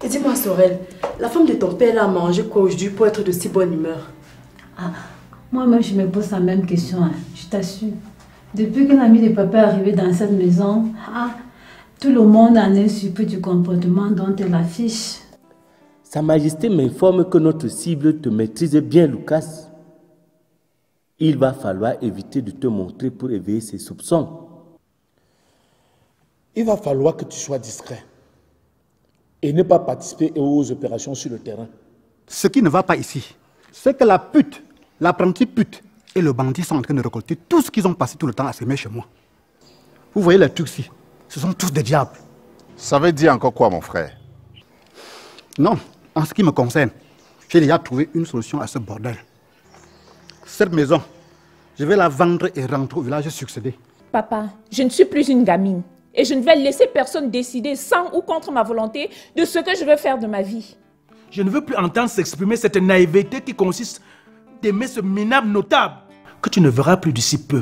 Et dis-moi, Sorel, la femme de ton père l'a mangé quoi aujourd'hui pour être de si bonne humeur? Ah, moi-même, je me pose la même question, hein, je t'assure. Depuis qu'un ami de papa est arrivé dans cette maison, tout le monde en est surpris du comportement dont elle affiche. Sa Majesté m'informe que notre cible te maîtrise bien, Lucas. Il va falloir éviter de te montrer pour éveiller ses soupçons. Il va falloir que tu sois discret et ne pas participer aux opérations sur le terrain. Ce qui ne va pas ici, c'est que la pute, l'apprenti pute et le bandit sont en train de récolter tout ce qu'ils ont passé tout le temps à s'aimer chez moi. Vous voyez les trucs ici, ce sont tous des diables. Ça veut dire encore quoi, mon frère? Non, en ce qui me concerne, j'ai déjà trouvé une solution à ce bordel. Cette maison, je vais la vendre et rentrer au village succédé. Papa, je ne suis plus une gamine. Et je ne vais laisser personne décider sans ou contre ma volonté de ce que je veux faire de ma vie. Je ne veux plus entendre s'exprimer cette naïveté qui consiste d'aimer ce minable notable que tu ne verras plus d'ici peu.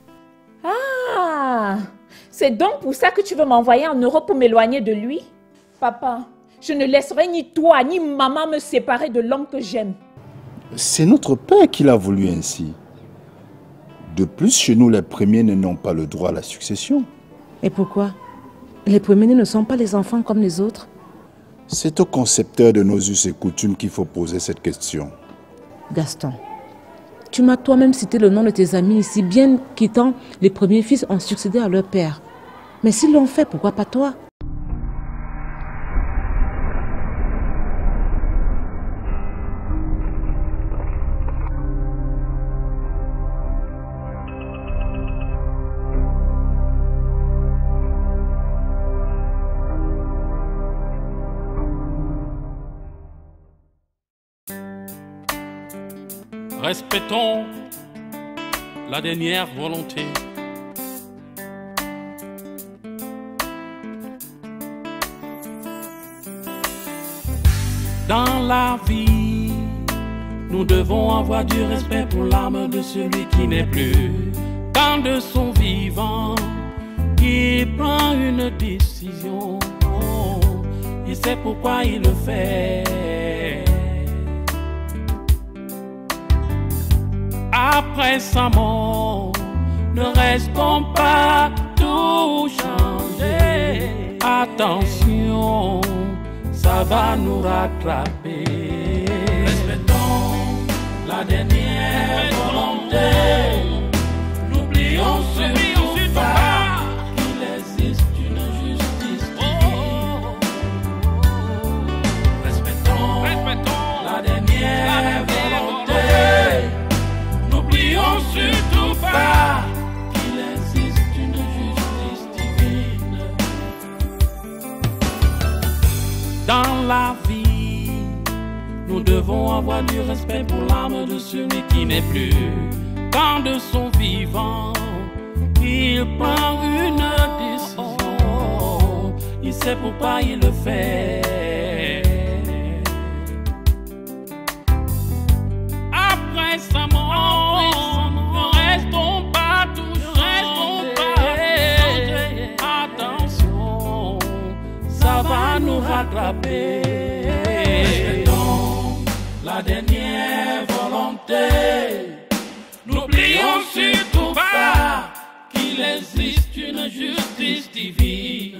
Ah, c'est donc pour ça que tu veux m'envoyer en Europe pour m'éloigner de lui? Papa, je ne laisserai ni toi ni maman me séparer de l'homme que j'aime. C'est notre père qui l'a voulu ainsi. De plus, chez nous, les premiers-nés n'ont pas le droit à la succession. Et pourquoi? Les premiers-nés ne sont pas les enfants comme les autres? C'est au concepteur de nos us et coutumes qu'il faut poser cette question. Gaston, tu m'as toi-même cité le nom de tes amis ici, bien qu'étant les premiers fils ont succédé à leur père. Mais s'ils l'ont fait, pourquoi pas toi? Respectons la dernière volonté. Dans la vie, nous devons avoir du respect pour l'âme de celui qui n'est plus. Quand de son vivant, il prend une décision, il sait pourquoi il le fait. Après sa mort, ne restons pas tout changer. Attention, ça va nous rattraper. Respectons la dernière volonté. N'oublions surtout pas qu'il existe une justice divine. Respectons la dernière volonté. N'oublions surtout pas qu'il existe une justice divine. Dans la vie, nous devons avoir du respect pour l'âme de celui qui n'est plus. Quand de son vivant, il prend une décision, il sait pourquoi il le fait. Après sa mort, ne restons pas toujours, attention, ça va nous rattraper. Respectons la dernière volonté. N'oublions surtout pas qu'il existe une justice divine.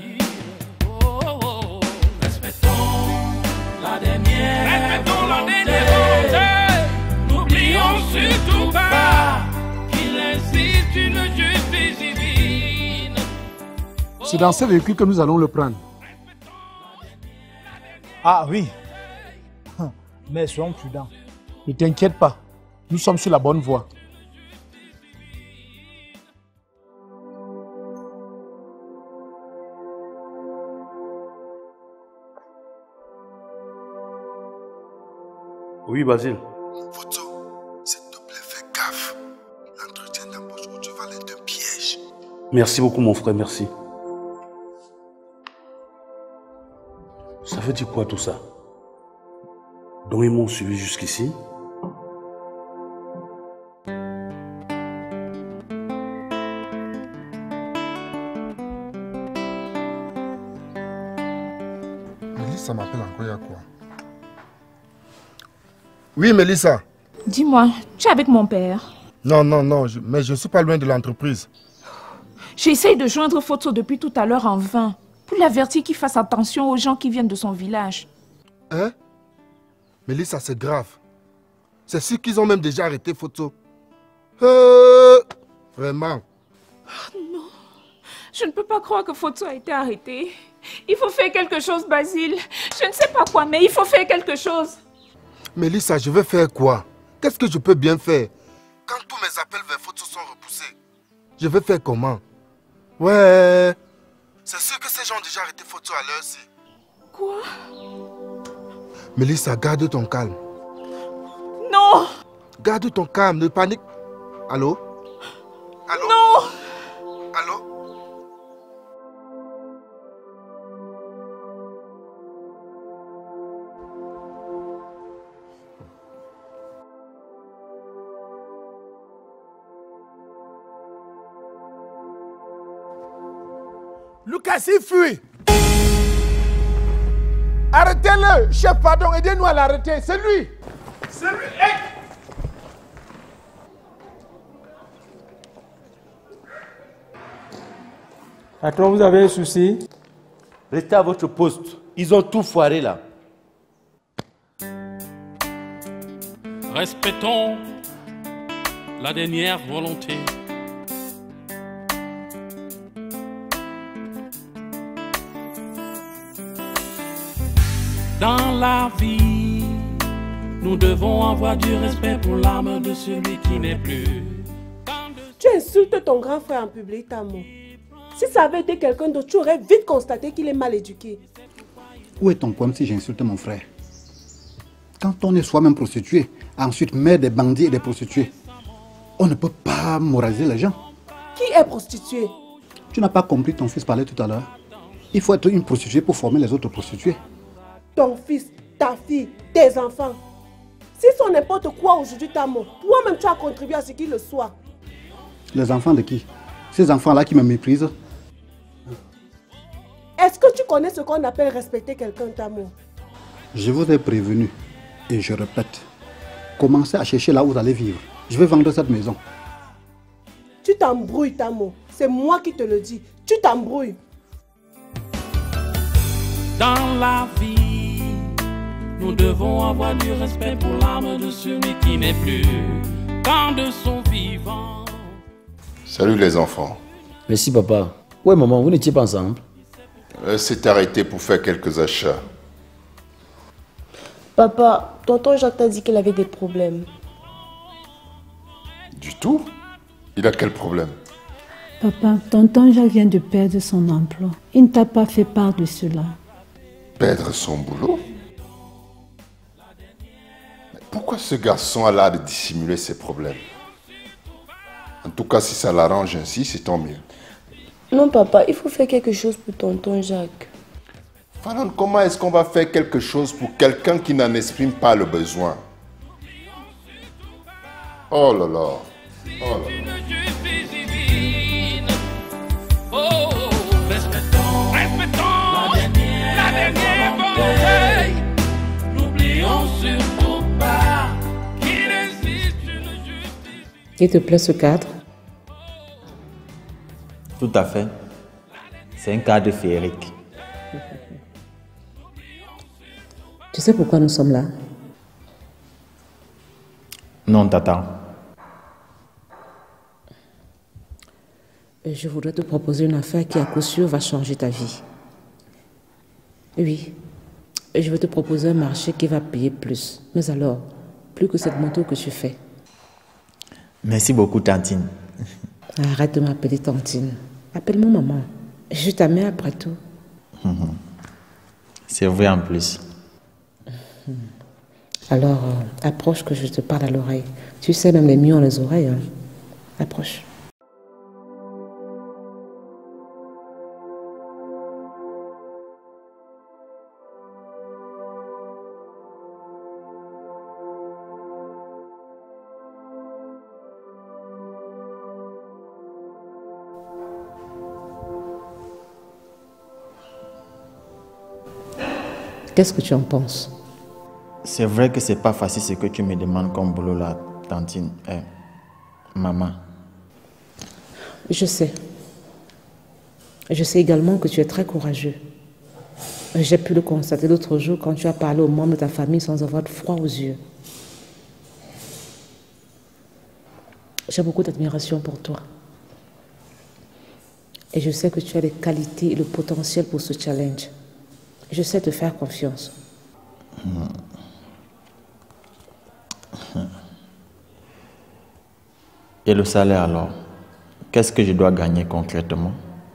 Respectons la dernière volonté. N'oublions surtout pas qu'il existe une justice divine. C'est dans ce véhicule que nous allons le prendre. Ah oui. Mais soyons prudents. Ne t'inquiète pas, nous sommes sur la bonne voie. Oui, Basile. Photo, s'il te plaît, fais gaffe. L'entretien d'embauche aujourd'hui va être un piège. Merci beaucoup, mon frère, merci. Ça veut dire quoi tout ça? Donc ils m'ont suivi jusqu'ici? Alice, ça m'appelle encore, il y a quoi? Oui, Mélissa. Dis-moi, tu es avec mon père? Non, mais je ne suis pas loin de l'entreprise. J'essaye de joindre Foto depuis tout à l'heure en vain, pour l'avertir qu'il fasse attention aux gens qui viennent de son village. Hein? Mélissa, c'est grave. C'est sûr qu'ils ont même déjà arrêté Foto. Vraiment. Oh non, je ne peux pas croire que Foto a été arrêté. Il faut faire quelque chose, Basile. Je ne sais pas quoi, mais il faut faire quelque chose. Mélissa, je vais faire quoi? Qu'est-ce que je peux bien faire? Quand tous mes appels vers Foto sont repoussés, je vais faire comment? Ouais, c'est sûr que ces gens ont déjà arrêté Foto à l'heure-ci. Quoi? Mélissa, garde ton calme. Non! Garde ton calme, ne panique. Allô? Allô? Non! Allô? Lucas, il fuit. Arrêtez-le, chef, pardon, aidez-nous à l'arrêter. C'est lui. C'est lui. Hey. Patron, vous avez un souci? Restez à votre poste. Ils ont tout foiré là. Respectons la dernière volonté. Dans la vie, nous devons avoir du respect pour l'âme de celui qui n'est plus. Tu insultes ton grand frère en public, Tamo. Si ça avait été quelqu'un d'autre, tu aurais vite constaté qu'il est mal éduqué. Où est ton problème si j'insulte mon frère? Quand on est soi-même prostitué, ensuite mère des bandits et des prostituées, on ne peut pas moraliser les gens. Qui est prostitué? Tu n'as pas compris, ton fils parlait tout à l'heure. Il faut être une prostituée pour former les autres prostituées. Ton fils, ta fille, tes enfants. S'ils sont n'importe quoi aujourd'hui, Tamo, toi-même tu as contribué à ce qu'ils le soient. Les enfants de qui? Ces enfants-là qui me méprisent. Est-ce que tu connais ce qu'on appelle respecter quelqu'un, Tamo? Je vous ai prévenu, et je répète, commencez à chercher là où vous allez vivre. Je vais vendre cette maison. Tu t'embrouilles, Tamo. C'est moi qui te le dis. Tu t'embrouilles. Dans la vie, nous devons avoir du respect pour l'âme de celui qui n'est plus. Tant de son vivant. Salut les enfants. Merci papa. Ouais maman, vous n'étiez pas ensemble? C'est arrêté pour faire quelques achats. Papa, tonton Jacques t'a dit qu'il avait des problèmes. Du tout? Il a quel problème? Papa, tonton Jacques vient de perdre son emploi. Il ne t'a pas fait part de cela. Perdre son boulot? Mais pourquoi ce garçon a l'air de dissimuler ses problèmes? En tout cas, si ça l'arrange ainsi, c'est tant mieux. Non papa, il faut faire quelque chose pour tonton Jacques. Fanon, comment est-ce qu'on va faire quelque chose pour quelqu'un qui n'en exprime pas le besoin? Oh là là. Oh là là. N'oublions surtout pas qu'il existe une justice. Il te plaît ce cadre? Tout à fait. C'est un cadre féerique. Tu sais pourquoi nous sommes là? Non, tata. Je voudrais te proposer une affaire qui à coup sûr va changer ta vie. Oui. Je vais te proposer un marché qui va payer plus. Mais alors, plus que cette moto que tu fais. Merci beaucoup, tantine. Arrête de m'appeler tantine. Appelle-moi maman. Je suis ta mère après tout. C'est vrai en plus. Alors, approche que je te parle à l'oreille. Tu sais, même les mieux ont les oreilles. Hein. Approche. Qu'est-ce que tu en penses? C'est vrai que c'est pas facile ce que tu me demandes comme boulot là, tantine. Maman. Je sais. Je sais également que tu es très courageux. J'ai pu le constater l'autre jour quand tu as parlé aux membres de ta famille sans avoir de froid aux yeux. J'ai beaucoup d'admiration pour toi. Et je sais que tu as les qualités et le potentiel pour ce challenge. Je sais te faire confiance. Et le salaire alors? Qu'est-ce que je dois gagner concrètement?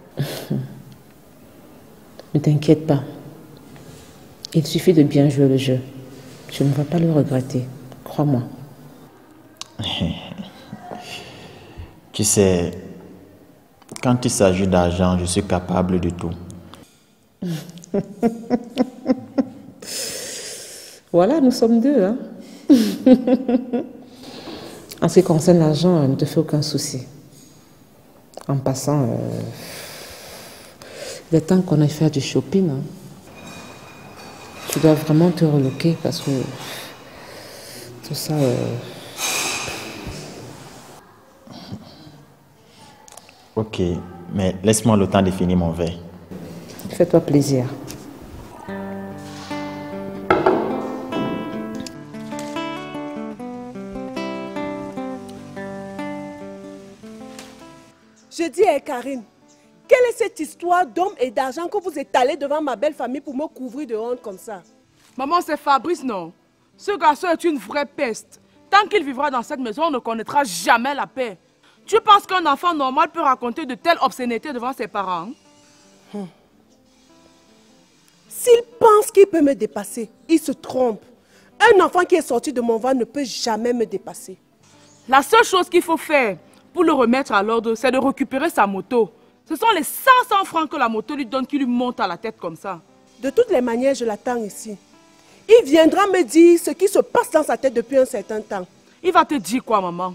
Ne t'inquiète pas. Il suffit de bien jouer le jeu. Tu ne vas pas le regretter. Crois-moi. Tu sais, quand il s'agit d'argent, je suis capable de tout. Voilà, nous sommes deux. Hein? En ce qui concerne l'argent, ne te fais aucun souci. En passant, il est temps qu'on aille faire du shopping. Hein? Tu dois vraiment te relooker parce que tout ça... Ok, mais laisse-moi le temps de finir mon verre. Fais-toi plaisir. Je dis à Karine, quelle est cette histoire d'hommes et d'argent que vous étalez devant ma belle famille pour me couvrir de honte comme ça? Maman, c'est Fabrice, non? Ce garçon est une vraie peste. Tant qu'il vivra dans cette maison, on ne connaîtra jamais la paix. Tu penses qu'un enfant normal peut raconter de telles obscénités devant ses parents? S'il pense qu'il peut me dépasser, il se trompe. Un enfant qui est sorti de mon ventre ne peut jamais me dépasser. La seule chose qu'il faut faire pour le remettre à l'ordre, c'est de récupérer sa moto. Ce sont les 500 francs que la moto lui donne qui lui montent à la tête comme ça. De toutes les manières, je l'attends ici. Il viendra me dire ce qui se passe dans sa tête depuis un certain temps. Il va te dire quoi, maman?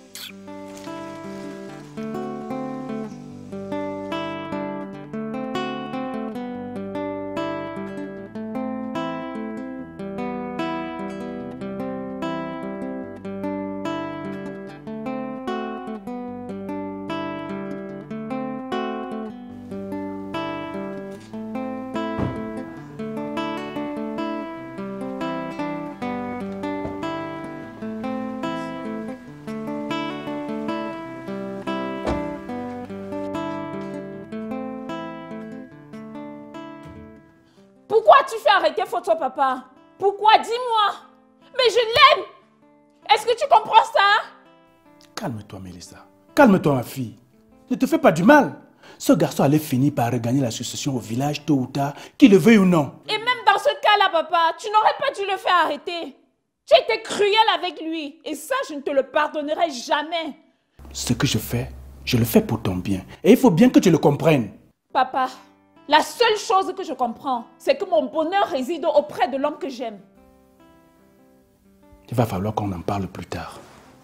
Pourquoi tu fais arrêter Photo, papa? Pourquoi? Dis-moi. Mais je l'aime. Est-ce que tu comprends ça? Calme-toi, Mélissa. Calme-toi, ma fille. Ne te fais pas du mal. Ce garçon allait finir par regagner la succession au village tôt ou tard, qu'il le veuille ou non. Et même dans ce cas-là, papa, tu n'aurais pas dû le faire arrêter. Tu as été cruel avec lui. Et ça, je ne te le pardonnerai jamais. Ce que je fais, je le fais pour ton bien. Et il faut bien que tu le comprennes. Papa, la seule chose que je comprends, c'est que mon bonheur réside auprès de l'homme que j'aime. Il va falloir qu'on en parle plus tard.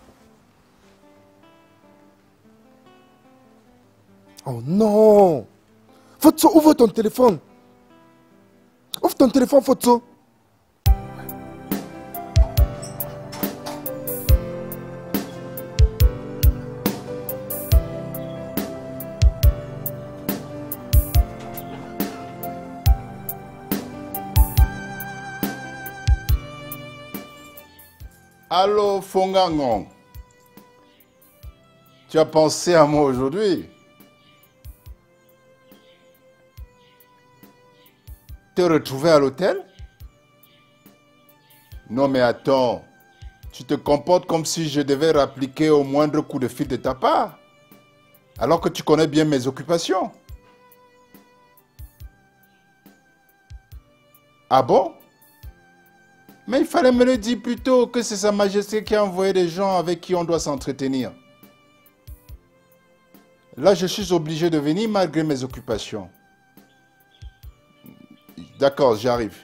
Oh non! Fotso, ouvre ton téléphone. Ouvre ton téléphone, Fotso. Allô, Fongangong. Tu as pensé à moi aujourd'hui? Te retrouver à l'hôtel? Non mais attends, tu te comportes comme si je devais réappliquer au moindre coup de fil de ta part, alors que tu connais bien mes occupations. Ah bon? Mais il fallait me le dire plus tôt que c'est Sa Majesté qui a envoyé des gens avec qui on doit s'entretenir. Là, je suis obligé de venir malgré mes occupations. D'accord, j'arrive.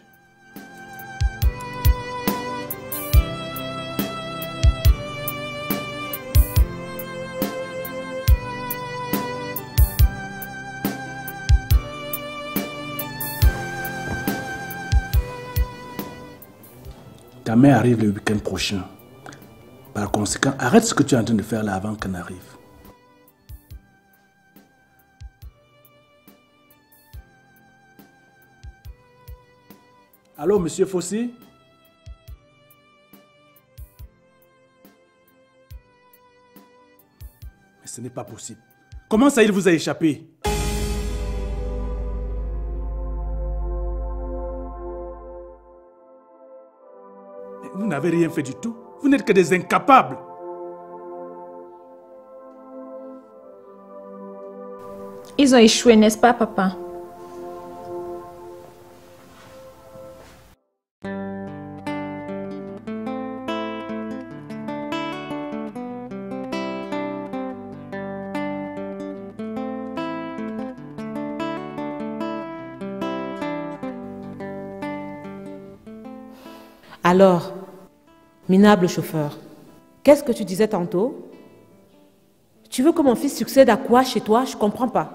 Ta mère arrive le week-end prochain. Par conséquent, arrête ce que tu es en train de faire là avant qu'elle arrive. Allô, monsieur Fossi? Mais ce n'est pas possible. Comment ça, il vous a échappé? Mais vous n'avez rien fait du tout. Vous n'êtes que des incapables. Ils ont échoué, n'est-ce pas, papa? Alors, minable chauffeur, qu'est-ce que tu disais tantôt? Tu veux que mon fils succède à quoi chez toi? Je ne comprends pas.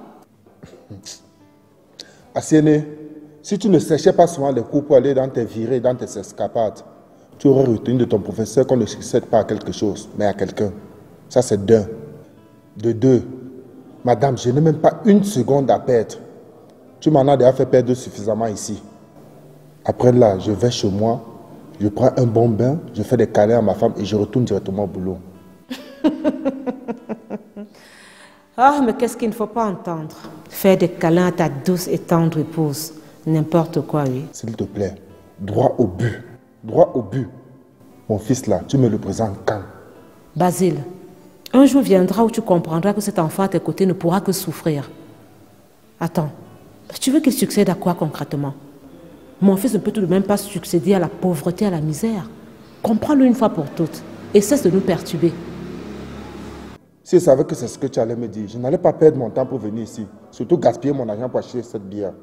Asiene, si tu ne séchais pas souvent les coups pour aller dans tes virées, dans tes escapades, tu aurais retenu de ton professeur qu'on ne succède pas à quelque chose, mais à quelqu'un. Ça, c'est d'un. De deux, madame, je n'ai même pas une seconde à perdre. Tu m'en as déjà fait perdre suffisamment ici. Après là, je vais chez moi, je prends un bon bain, je fais des câlins à ma femme et je retourne directement au boulot. Ah, mais qu'est-ce qu'il ne faut pas entendre? Faire des câlins à ta douce et tendre épouse. N'importe quoi, oui. S'il te plaît, droit au but. Droit au but. Mon fils là, tu me le présentes quand? Basile, un jour viendra où tu comprendras que cet enfant à tes côtés ne pourra que souffrir. Attends, tu veux qu'il succède à quoi concrètement? Mon fils ne peut tout de même pas succéder à la pauvreté, à la misère. Comprends-le une fois pour toutes et cesse de nous perturber. Si je savais que c'est ce que tu allais me dire, je n'allais pas perdre mon temps pour venir ici. Surtout gaspiller mon argent pour acheter cette bière.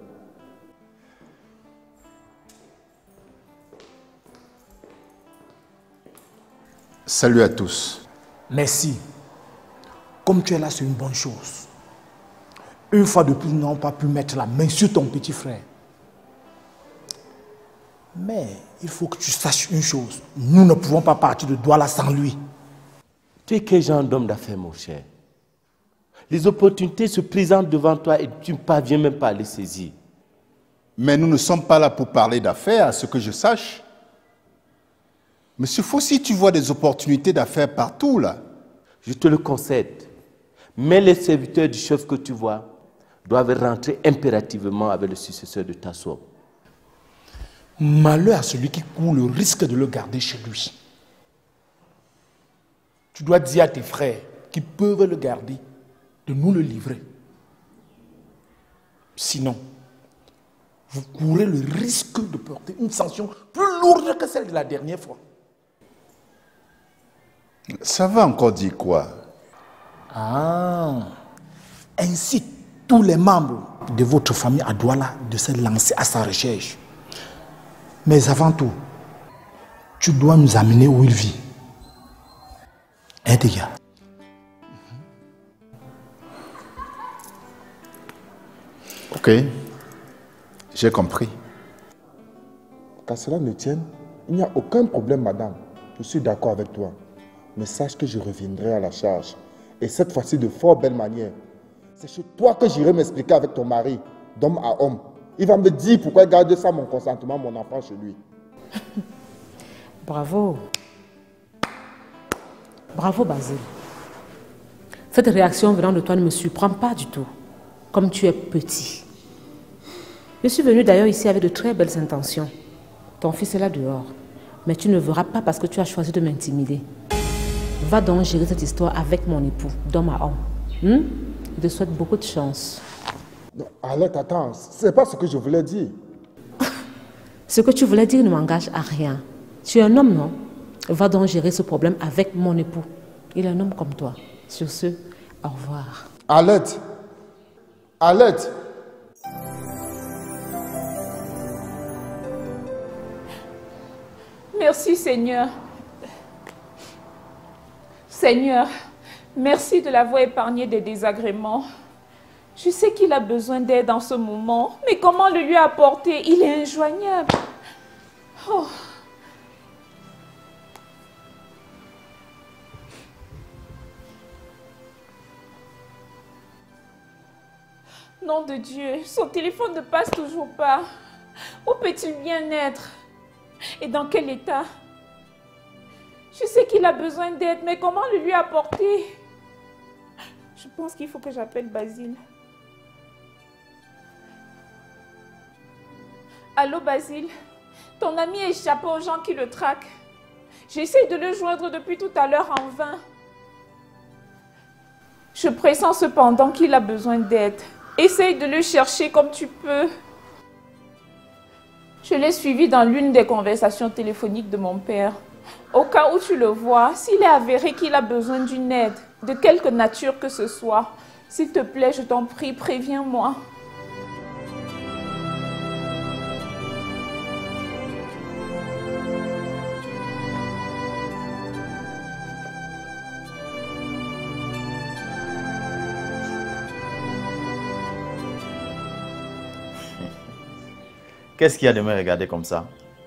Salut à tous. Merci. Comme tu es là, c'est une bonne chose. Une fois de plus, nous n'avons pas pu mettre la main sur ton petit frère. Mais il faut que tu saches une chose. Nous ne pouvons pas partir de Douala sans lui. Tu es quel genre d'homme d'affaires, mon cher? Les opportunités se présentent devant toi et tu ne parviens même pas à les saisir. Mais nous ne sommes pas là pour parler d'affaires, à ce que je sache. Monsieur Fossi, tu vois des opportunités d'affaires partout, là. Je te le concède. Mais les serviteurs du chef que tu vois doivent rentrer impérativement avec le successeur de Tasso. Malheur à celui qui court le risque de le garder chez lui. Tu dois dire à tes frères qui peuvent le garder de nous le livrer. Sinon, vous courez le risque de porter une sanction plus lourde que celle de la dernière fois. Ça va encore dire quoi? Ah, incite tous les membres de votre famille à Douala de se lancer à sa recherche. Mais avant tout, tu dois nous amener où il vit. Hein, les gars? Ok, j'ai compris. Qu'à cela ne tienne, il n'y a aucun problème, madame. Je suis d'accord avec toi. Mais sache que je reviendrai à la charge. Et cette fois-ci de fort belle manière. C'est chez toi que j'irai m'expliquer avec ton mari, d'homme à homme. Il va me dire pourquoi il garde sans mon consentement mon enfant chez lui. Bravo. Bravo, Basile. Cette réaction venant de toi ne me surprend pas du tout. Comme tu es petit. Je suis venue d'ailleurs ici avec de très belles intentions. Ton fils est là dehors. Mais tu ne verras pas parce que tu as choisi de m'intimider. Va donc gérer cette histoire avec mon époux, d'homme à homme. Je te souhaite beaucoup de chance. Non, Alette, attends, c'est pas ce que je voulais dire. Ce que tu voulais dire ne m'engage à rien. Tu es un homme, non? Va donc gérer ce problème avec mon époux. Il est un homme comme toi. Sur ce, au revoir. Alette! Alette! Merci, Seigneur. Seigneur, merci de l'avoir épargné des désagréments. Je sais qu'il a besoin d'aide en ce moment, mais comment le lui apporter? Il est injoignable. Oh. Nom de Dieu, son téléphone ne passe toujours pas. Où peut-il bien être? Et dans quel état? Je sais qu'il a besoin d'aide, mais comment le lui apporter? Je pense qu'il faut que j'appelle Basile. Allô Basile, ton ami est échappé aux gens qui le traquent. J'essaie de le joindre depuis tout à l'heure en vain. Je pressens cependant qu'il a besoin d'aide. Essaye de le chercher comme tu peux. Je l'ai suivi dans l'une des conversations téléphoniques de mon père. Au cas où tu le vois, s'il est avéré qu'il a besoin d'une aide, de quelque nature que ce soit, s'il te plaît, je t'en prie, préviens-moi. Qu'est-ce qu'il y a de me regarder comme ça?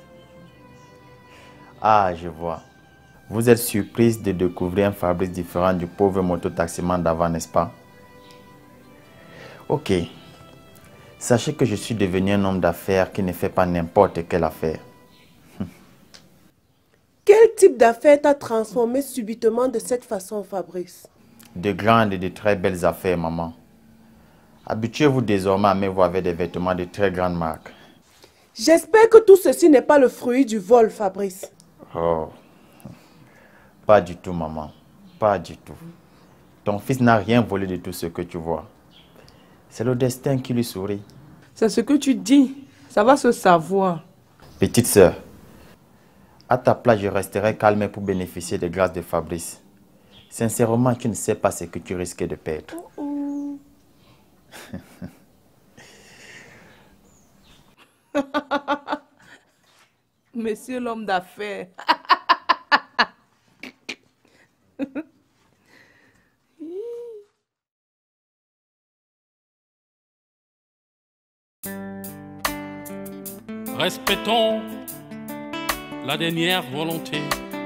Ah, je vois. Vous êtes surprise de découvrir un Fabrice différent du pauvre mototaximan d'avant, n'est-ce pas? Ok. Sachez que je suis devenu un homme d'affaires qui ne fait pas n'importe quelle affaire. Quel type d'affaire t'a transformé subitement de cette façon, Fabrice? De grandes et de très belles affaires, maman. Habituez-vous désormais à me voir avec des vêtements de très grandes marques. J'espère que tout ceci n'est pas le fruit du vol, Fabrice. Oh, pas du tout, maman. Pas du tout. Ton fils n'a rien volé de tout ce que tu vois. C'est le destin qui lui sourit. C'est ce que tu dis. Ça va se savoir. Petite sœur, à ta place, je resterai calme pour bénéficier des grâces de Fabrice. Sincèrement, tu ne sais pas ce que tu risques de perdre. Monsieur l'homme d'affaires. Respectons la dernière volonté.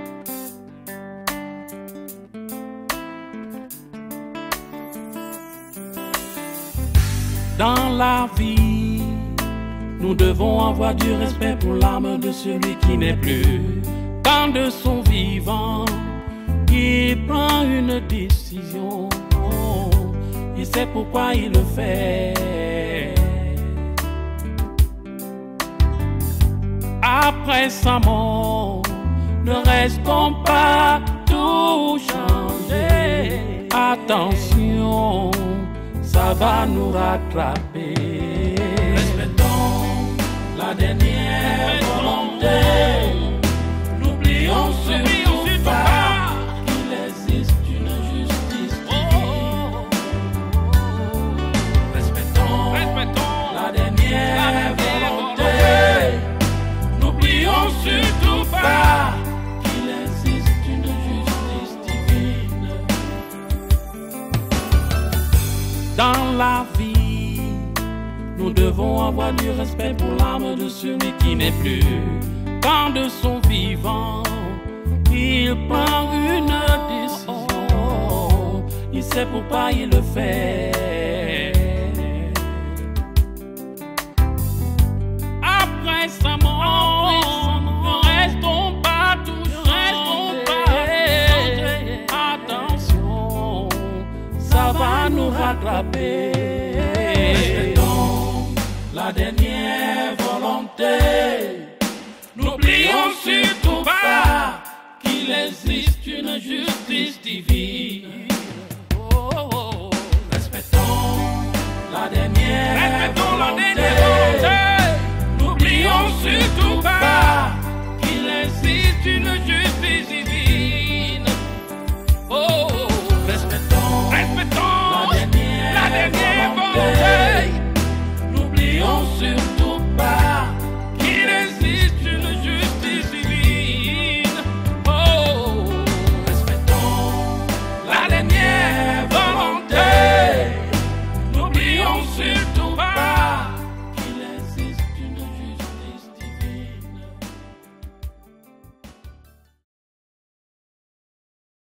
Dans la vie, nous devons avoir du respect pour l'âme de celui qui n'est plus. Quand de son vivant, il prend une décision, il sait pourquoi il le fait. Après sa mort, ne restons pas tout changer. Attention, ça va nous rattraper. La dernière volonté, n'oublions surtout pas qu'il existe une justice divine. Respectons la dernière volonté, n'oublions surtout pas qu'il existe une justice divine. Dans la vie, nous devons avoir du respect pour l'âme de celui qui n'est plus. Quand de son vivant, il prend une décision, il sait pourquoi il le fait. Après sa mort, ne restons pas touchés. Attention, ça va nous rattraper. La dernière volonté, n'oublions surtout pas qu'il existe une justice divine. Respectons la dernière volonté.